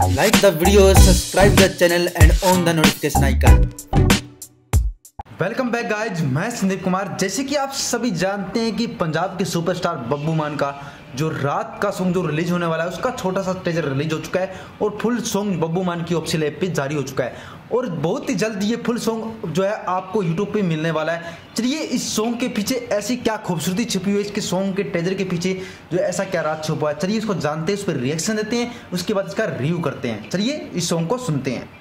Like the video, subscribe the channel and on the notification icon. Welcome back guys, मैं संदीप कुमार। जैसे कि आप सभी जानते हैं कि पंजाब के सुपरस्टार बब्बू मान का जो रात का सॉन्ग जो रिलीज होने वाला है उसका छोटा सा टीजर रिलीज हो चुका है और फुल सॉन्ग बब्बू मान की ऑफिशियल ऐप पे जारी हो चुका है और बहुत ही जल्द ये फुल सॉन्ग जो है आपको यूट्यूब पे मिलने वाला है। चलिए इस सॉन्ग के पीछे ऐसी क्या खूबसूरती छिपी हुई है, इसके सॉन्ग के टीजर के पीछे जो ऐसा क्या राज छुपा है, चलिए इसको जानते हैं, उस पर रिएक्शन देते हैं, उसके बाद इसका रिव्यू करते हैं। चलिए इस सॉन्ग को सुनते हैं।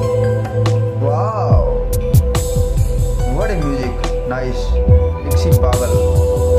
Wow, what a music, nice, see पागल।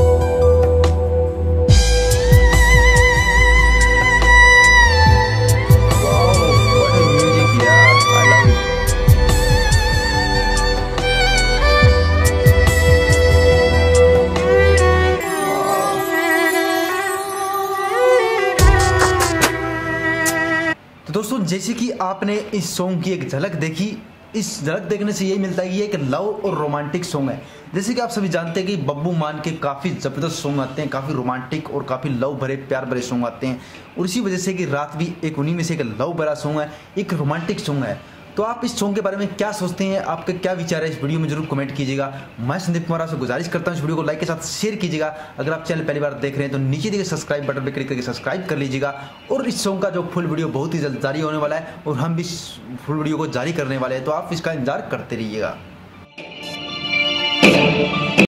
तो दोस्तों, जैसे कि आपने इस सॉन्ग की एक झलक देखी, इस झलक देखने से यही मिलता है कि ये एक लव और रोमांटिक सॉन्ग है। जैसे कि आप सभी जानते हैं कि बब्बू मान के काफ़ी ज़बरदस्त सॉन्ग आते हैं, काफ़ी रोमांटिक और काफ़ी लव भरे प्यार भरे सॉन्ग आते हैं और इसी वजह से कि रात भी एक उन्हीं में से एक लव भरा सॉन्ग है, एक रोमांटिक सॉन्ग है। तो आप इस सॉन्ग के बारे में क्या सोचते हैं, आपके क्या विचार है, इस वीडियो में जरूर कमेंट कीजिएगा। मैं संदीप कुमार आपसे गुजारिश करता हूं इस वीडियो को लाइक के साथ शेयर कीजिएगा। अगर आप चैनल पहली बार देख रहे हैं तो नीचे दिए सब्सक्राइब बटन पर क्लिक करके सब्सक्राइब कर लीजिएगा। और इस सॉन्ग का जो फुल वीडियो बहुत ही जल्द जारी होने वाला है और हम भी इस फुल वीडियो को जारी करने वाले हैं, तो आप इसका इंतजार करते रहिएगा।